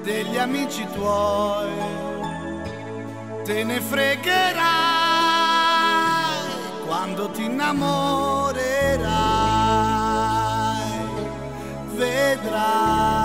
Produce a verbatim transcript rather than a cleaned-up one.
degli amici tuoi, te ne fregherai quando ti innamori